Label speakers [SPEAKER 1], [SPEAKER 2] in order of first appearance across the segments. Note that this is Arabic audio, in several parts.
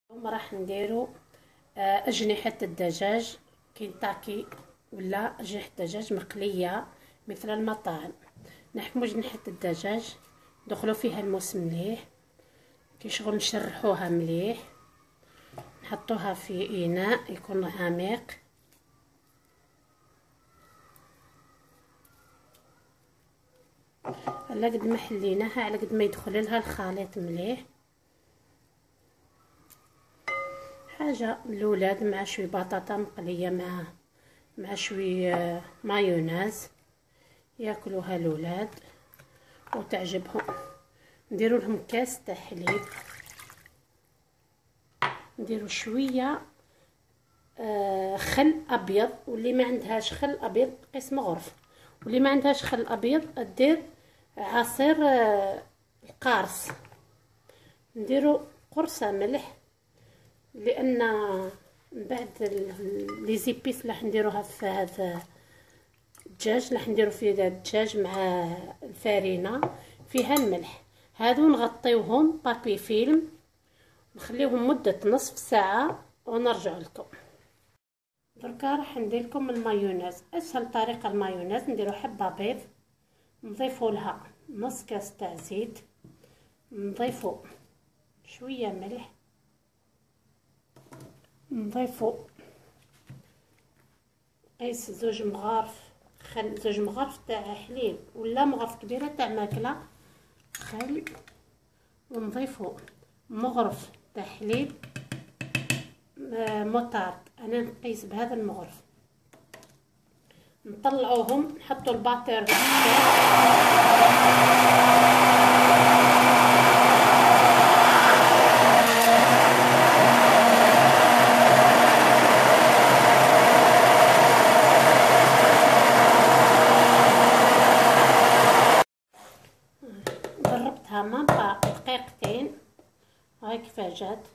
[SPEAKER 1] اليوم راح نديرو أجنحة الدجاج كينتاكي ولا أجنحة الدجاج مقلية مثل المطاعم. نحكمو أجنحة الدجاج، ندخلو فيها الموس مليح، كي شغل نشرحوها مليح، نحطوها في إناء يكون عميق، على قد ما حليناها على قد ما يدخل لها الخليط مليح. حاجه للولاد مع شويه بطاطا مقليه مع شويه مايونيز ياكلوها الولاد وتعجبهم. نديروا لهم كاس تاع حليب، نديروا شويه خل ابيض، واللي ما عندهاش خل ابيض قسم غرف، واللي ما عندهاش خل ابيض دير عصير القارص. نديروا قرصه ملح، لان من بعد لي زيبيس اللي حنديروها في هذا الدجاج، اللي حنديرو فيه هذا الدجاج مع الفارينه فيها الملح. هادو نغطيوهم بابي فيلم، نخليوهم مده نصف ساعه ونرجع لكم. دركا راح ندير لكم المايونيز. اسهل طريقه المايونيز، نديرو حبه بيض، نضيفوا لها نص كاس تاع زيت، نضيفوا شويه ملح، نضيفوا قيس زوج مغارف خل، زوج مغارف تاع حليب ولا مغرف كبيره تاع ماكله خل، ونضيفوا مغرف تاع حليب موطارد. انا نقيس بهذا المغرف، نطلعوهم نحطوا الباطير ضربتها مابا دقيقتين هاي كيفاه جات.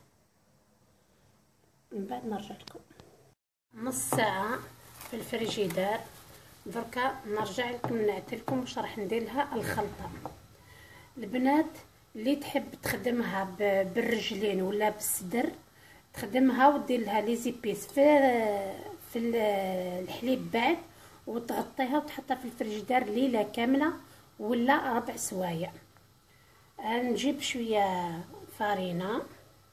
[SPEAKER 1] من بعد نرجع لكم نص ساعه في الفريجيدار. دركا نرجع لكم نعتلكم واش راح ندير لها الخلطه. البنات اللي تحب تخدمها بالرجلين ولا بالصدر تخدمها ودير لها لي زيبيس في الحليب بعد، وتغطيها وتحطها في الفريجيدار ليله كامله ولا ربع سوايع. نجيب شويه فارينه،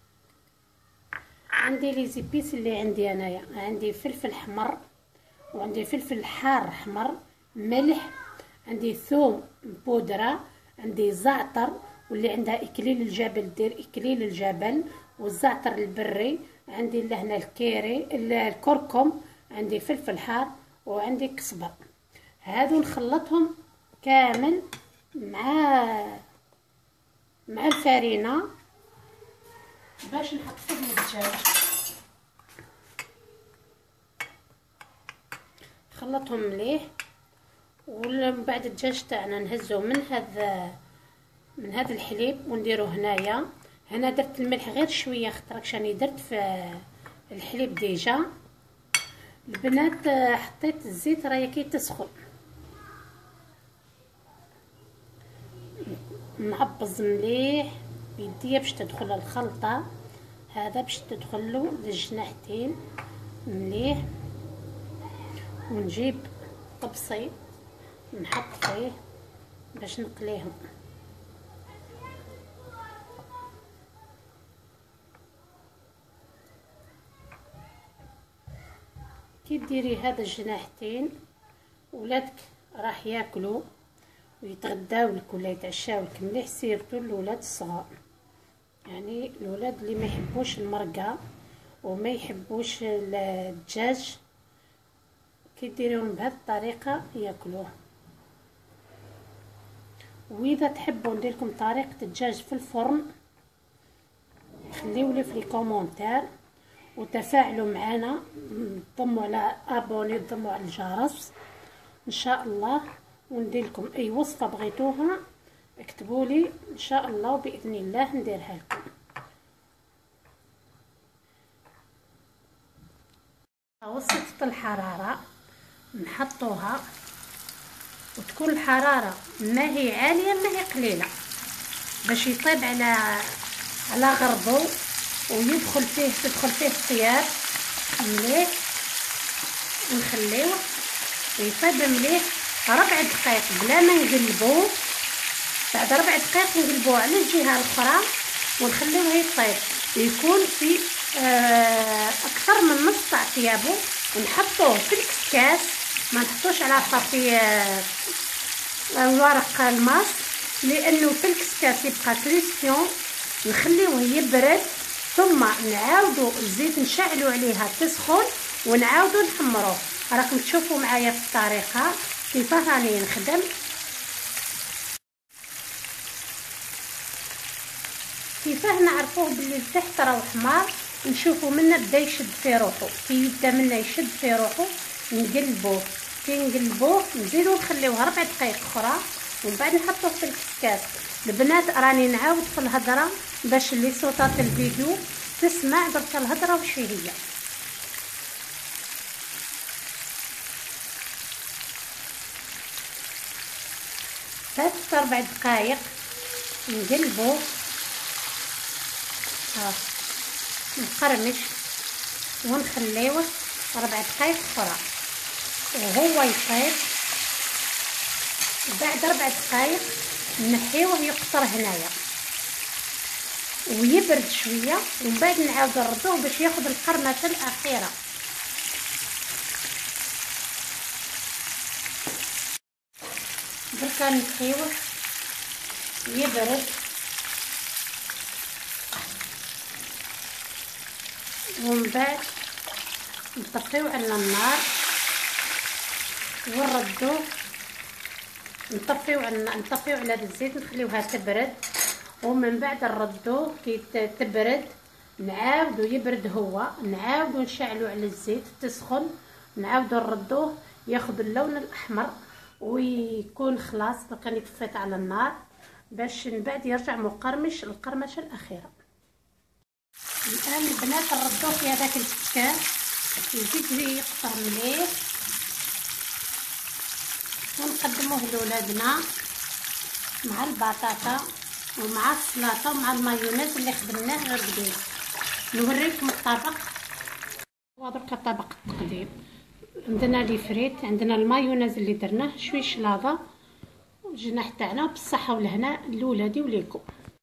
[SPEAKER 1] عندي لي زيبيس اللي عندي انايا، عندي فلفل حمر وعندي فلفل حار احمر، ملح، عندي ثوم بودره، عندي زعتر، واللي عندها اكليل الجبل دير اكليل الجبل، والزعتر البري، عندي لهنا الكيري الكركم، عندي فلفل حار، وعندي كزبر. هادو نخلطهم كامل مع الفارينه باش نحط فيهم الدجاج. خلطهم مليح، ومن بعد الدجاج تاعنا نهزوه من هذا الحليب ونديروه هنا درت الملح غير شويه خاطرك راني درت في الحليب ديجا. البنات حطيت الزيت راهي كي تسخن، نعبز مليح بيديا باش تدخل الخلطه. هذا باش تدخلو للجناحتين مليح، ونجيب طبسي نحط فيه باش نقليهم. كي ديري هذا الجناحتين ولادك راح ياكلوا ويتغداو لك ولا يتعشاو لك مليح، سيرتو الولاد الصغار، يعني الولاد اللي ما يحبوش المرقه وما يحبوش الدجاج، كي ديريهم بهذه الطريقه ياكلوه. واذا تحبوا ندير لكم طريقه الدجاج في الفرن خليولي في الكومونتير وتفاعلوا معنا، ضموا على ابوني، ضموا على الجرس ان شاء الله، وندير لكم اي وصفه بغيتوها اكتبوا لي ان شاء الله وباذن الله نديرها لكم. وسط الحراره نحطوها، وتكون الحراره ما هي عاليه ما هي قليله باش يطيب على غرضو ويدخل فيه تدخل فيه الطياب مليح، ونخليوه يطيب مليح 4 دقائق بلا ما نقلبوه. بعد 4 دقائق نقلبوه على الجهه الاخرى ونخليوه يطيب، يكون في اكثر من نص تاع طيابو، ونحطوه في الكسكاس، ما نحطوش على صافي ورق الماس، لانه في الكسكاس يبقى كريستيون. نخليوه يبرد ثم نعاودو الزيت نشعلو عليها تسخن ونعاودو نحمروه. راكم تشوفوا معايا في الطريقه كيفاه راني نخدم. كيفاه نعرفوه بلي الفحت راهو حمار؟ نشوفوا منا بدا يشد في روحو، كي يبدا منا يشد في روحو نقلبوه، كي نقلبوه نزيدو نخليوه 4 دقائق اخرى ومن بعد نحطوه في الكسكاس. البنات راني نعاود في الهضره باش اللي صوتات الفيديو تسمع درك الهضره وش هي. فاتت 4 دقائق نقلبوه نقرمش ونخليوه 4 دقائق اخرى وهو يطيب. بعد 4 دقائق نحيوه يقطر هنايا ويبرد شويه، ومن بعد نعاودو نردوه باش ياخذ القرمشه الاخيره. دركا نحيوه يبرد ومن بعد نطفيو على النار ونردوه، نطفيو على الزيت نخليوها تبرد، ومن بعد نردوه كي تبرد نعاودو يبرد هو، نعاودو نشعلو على الزيت تسخن، نعاودو نردوه ياخذ اللون الاحمر ويكون خلاص. دركا طفيت على النار باش من بعد يرجع مقرمش القرمشه الاخيره. الان البنات نردوه في هذاك الكسكاس يزيد يقطر مليح ونقدموه لولادنا مع البطاطا ومع السلطه ومع المايونيز اللي خدمناه غير قديم. نوريكم الطبق. ودرك طبق التقديم، عندنا لي فريت، عندنا المايونيز اللي درناه، شويه شلاضه والجناح تاعنا بالصحه والهنا لولادي وليكم.